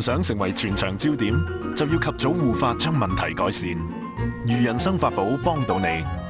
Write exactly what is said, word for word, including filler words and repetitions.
唔想成為全場焦點，就要及早護髮，將問題改善。余仁生髮寶幫到你。